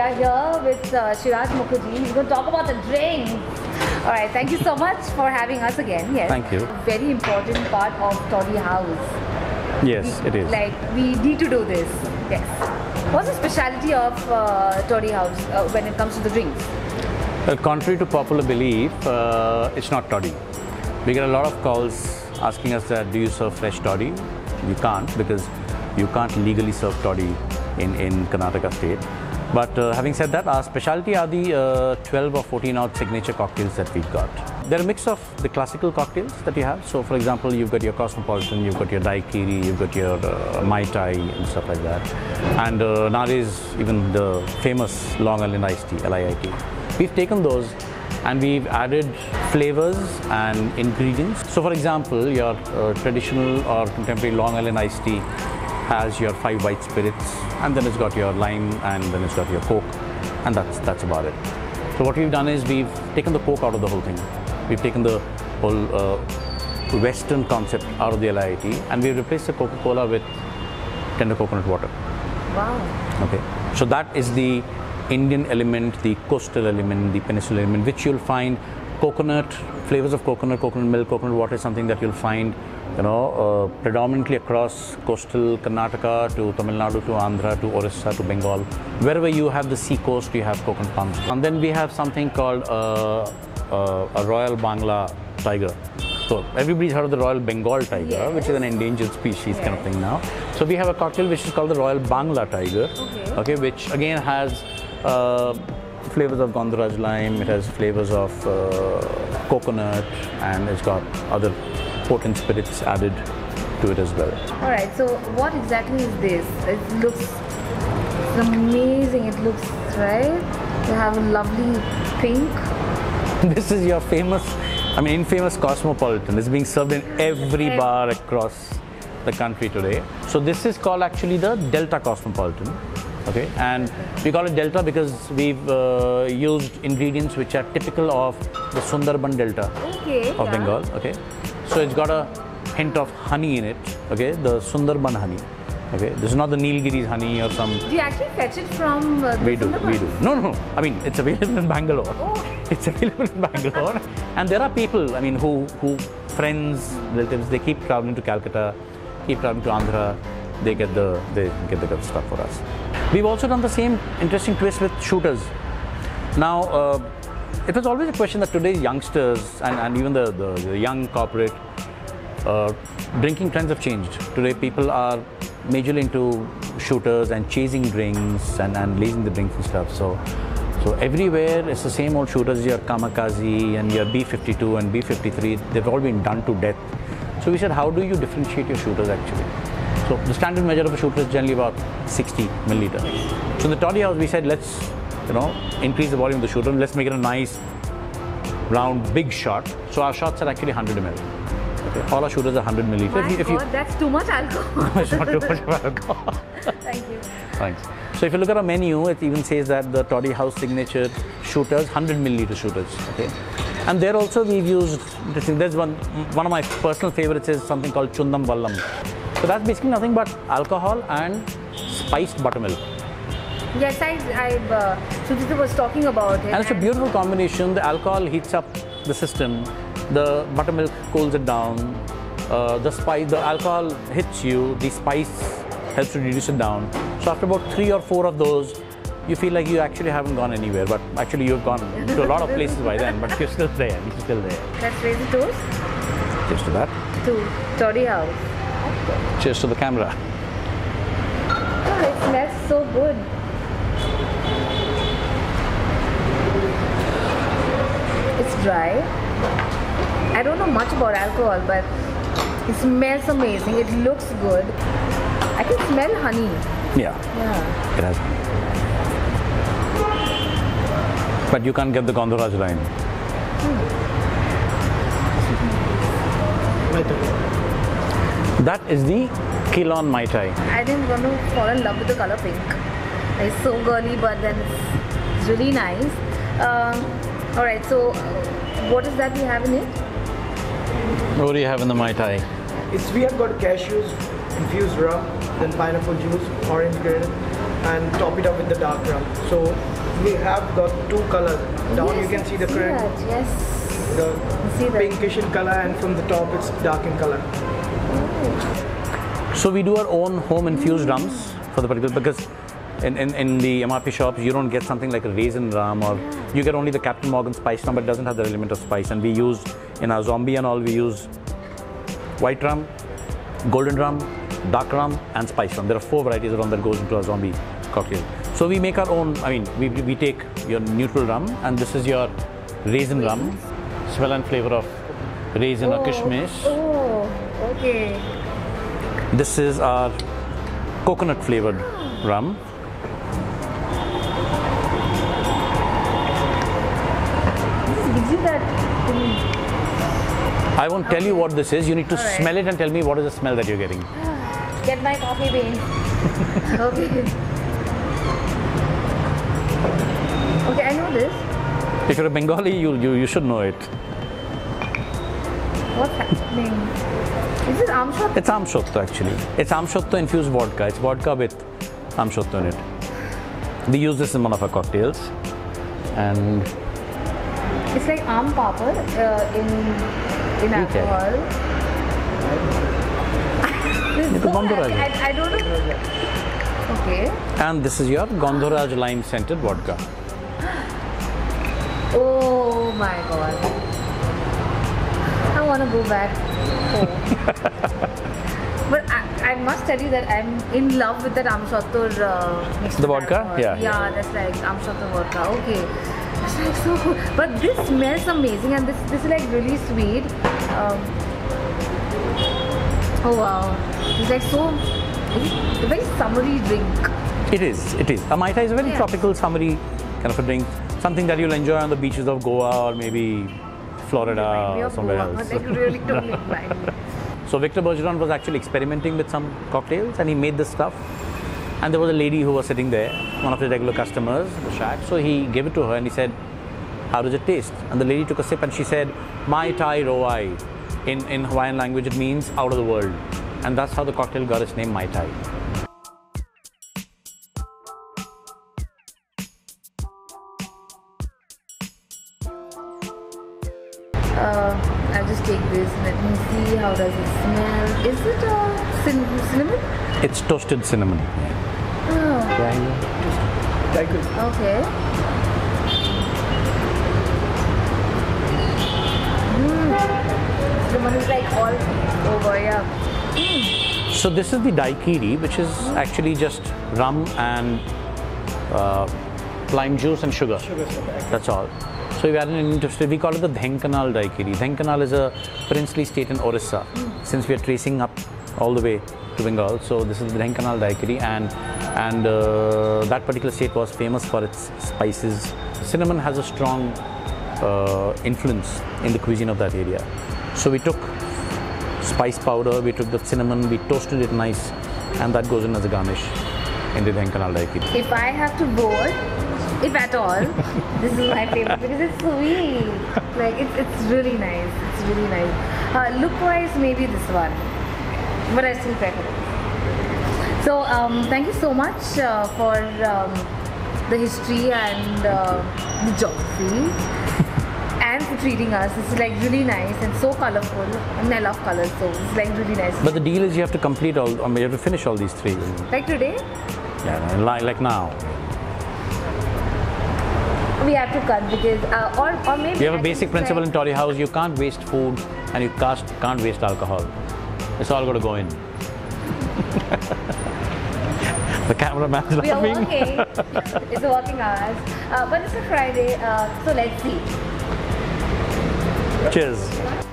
are here with Shiraj Mukherjee. He's going to talk about the drinks. All right, thank you so much for having us again. Yes. Thank you. Very important part of Toddy House. Yes, it is. Like, we need to do this. Yes. What's the speciality of Toddy House when it comes to the drinks? Well, contrary to popular belief, it's not toddy. We get a lot of calls asking us that, do you serve fresh toddy? You can't, because you can't legally serve toddy in Karnataka state. But having said that, our specialty are the 12 or 14 ounce signature cocktails that we've got. They're a mix of the classical cocktails that you have. So for example, you've got your Cosmopolitan, you've got your Daiquiri, you've got your Mai Tai and stuff like that. And nowadays, even the famous Long Island Iced Tea, LIIT. We've taken those and we've added flavors and ingredients. So for example, your traditional or contemporary Long Island Iced Tea has your 5 white spirits, and then it's got your lime, and then it's got your Coke, and that's about it. So what we've done is we've taken the Coke out of the whole thing. We've taken the whole Western concept out of the LIIT, and we've replaced the Coca-Cola with tender coconut water. Wow. Okay. So that is the Indian element, the coastal element, the peninsular element, which you'll find coconut, flavors of coconut, coconut milk, coconut water is something that you'll find, predominantly across coastal Karnataka to Tamil Nadu to Andhra to Orissa to Bengal. Wherever you have the sea coast, you have coconut palms. And then we have something called a Royal Bangla tiger. So everybody's heard of the Royal Bengal tiger, yes, which is an endangered species, yes, kind of thing now. So we have a cocktail which is called the Royal Bangla tiger, okay, which again has flavors of Gondraj lime, it has flavors of coconut, and it's got other potent spirits added to it as well. Alright, so what exactly is this? It looks amazing, it looks, right? You have a lovely pink. This is your infamous Cosmopolitan. It's being served in every bar across the country today. So this is called actually the Delta Cosmopolitan. Okay, and we call it Delta because we've used ingredients which are typical of the Sundarban Delta of Bengal. Okay, so it's got a hint of honey in it. Okay, the Sundarban honey. Okay, this is not the Nilgiris honey or some. Do you actually fetch it from? We do. No. I mean, it's available in Bangalore. Oh. It's available in Bangalore, and there are people. Who friends, relatives, they keep traveling to Calcutta, keep traveling to Andhra. They get the good stuff for us. We've also done the same interesting twist with shooters. Now, it was always a question that today's youngsters and even the young corporate drinking trends have changed. Today, people are majorly into shooters and chasing drinks and lazing the drinks and stuff. So everywhere it's the same old shooters. Your Kamikaze and your B52 and B53. They've all been done to death. So we said, how do you differentiate your shooters actually? So the standard measure of a shooter is generally about 60 milliliters. So in the Toddy House, we said, let's increase the volume of the shooter and let's make it a nice, round, big shot. So our shots are actually 100 ml. Okay. All our shooters are 100 milliliters. My God, that's too much alcohol. It's not too much of alcohol. Thank you. Thanks. So if you look at our menu, it even says that the Toddy House signature shooters, 100 milliliter shooters. Okay. And there also we've used, there's one of my personal favorites is something called Chundam Vallam. So that's basically nothing but alcohol and spiced buttermilk. Yes, Sujita was talking about it. And it's a beautiful combination. The alcohol heats up the system, the buttermilk cools it down, the alcohol hits you, the spice helps to reduce it down. So after about 3 or 4 of those, you feel like you actually haven't gone anywhere, but actually you've gone to a lot of places by then, but you're still there, Let's raise the toast. Cheers to that. To Toddy House. Cheers to the camera. Oh, it smells so good. It's dry. I don't know much about alcohol, but it smells amazing. It looks good. I can smell honey. Yeah. It has. But you can't get the Gondoraj line. That is the Kilon Mai Tai. I didn't want to fall in love with the color pink. It's so girly, but then it's really nice. Alright, so what is that we have in it? What do you have in the Mai Tai? We have got cashews, infused rum, then pineapple juice, orange grated, and top it up with the dark rum. So we have got two colors. Down you can see the current, Yes. the See that. pinkish in color, and from the top it's dark in color. So we do our own home infused rums for the particular, because in the MRP shops you don't get something like a raisin rum, or you get only the Captain Morgan spice rum, but it doesn't have the element of spice. And we use, in our zombie and all, we use white rum, golden rum, dark rum and spice rum. There are 4 varieties of rum that goes into a zombie cocktail. So we make our own, I mean, we take your neutral rum, and this is your raisin rum. Smell and flavor of raisin or kishmish. Oh, okay. This is our coconut flavored rum. Gives you that. I won't tell you what this is. You need to Alright. smell it and tell me what is the smell that you're getting. Get my coffee bean. Okay. Okay, I know this. If you're a Bengali, you should know it. What's happening? Is it amshot? It's amshotto actually. It's amshotto infused vodka. It's vodka with amshotto in it. We use this in one of our cocktails, and It's like aam papad in alcohol. This is It's a so Gondoraj. I don't know. Okay. and this is your Gondoraj lime scented vodka. Oh my god. I want to go back home. But I must tell you that I'm in love with that amshotto mixed The with vodka? alcohol. Yeah. Yeah, that's like amshotto vodka. Okay. It's like so good. But this smells amazing, and this is like really sweet. Oh wow. It's like so, it's a very summery drink. It is. It is. A Mai Tai is a very Yes. tropical, summery kind of a drink. Something that you'll enjoy on the beaches of Goa or maybe Florida Remind me or of somewhere Goa. else. Like really don't make mine. So Victor Bergeron was actually experimenting with some cocktails, and he made this stuff. And there was a lady who was sitting there, one of his regular customers, the shack. So he gave it to her and he said, "How does it taste?" And the lady took a sip and she said, "Mai Tai Roai." In Hawaiian language, it means out of the world. And that's how the cocktail got its name, Mai Tai. I'll just take this. Let me see how does it smell. Is it cinnamon? It's toasted cinnamon. Oh, Daiquiri. okay. Cinnamon is like all over, yeah. So this is the daiquiri, which is actually just rum and lime juice and sugar. That's all. So we are interested. We call it the Dhenkanal daiquiri. Dhenkanal is a princely state in Orissa. Since we are tracing up all the way to Bengal, so this is the Dhenkanal daiquiri, and that particular state was famous for its spices. Cinnamon has a strong influence in the cuisine of that area. So we took spice powder, we took the cinnamon, we toasted it nice, and that goes in as a garnish in the Dhenkanal daiquiri. If I have to vote, if at all, this is my favorite because it's sweet. Like it's really nice. It's really nice. Look-wise, maybe this one, but I still prefer it. So thank you so much for the history and the geography. And for treating us. It's like really nice and so colorful. And I love colors, so it's like really nice. But the deal is you have to complete all, you have to finish all these 3. Like today, Yeah, like now. we have to cut because, or maybe We have I a can basic principle try- in Toddy House: you can't waste food and you can't waste alcohol. It's all got to go in. The cameraman's We are laughing. working. It's working hours. But it's a Friday, so let's see. Cheers.